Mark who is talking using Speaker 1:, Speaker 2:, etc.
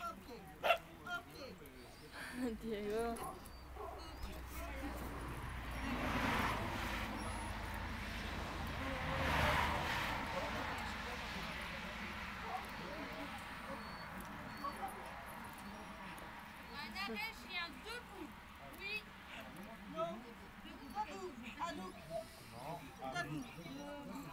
Speaker 1: Diego.
Speaker 2: Un arrêt chien debout. Oui.
Speaker 3: Non. Debout. À nous. Debout.